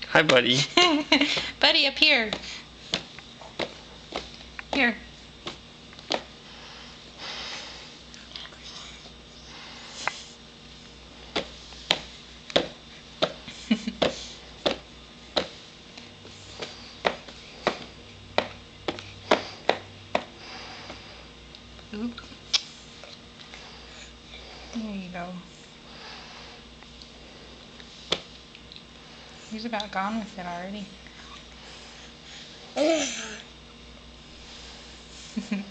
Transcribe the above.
Hi, buddy. Buddy, up here. Here. Oop. There you go. He's about gone with it already.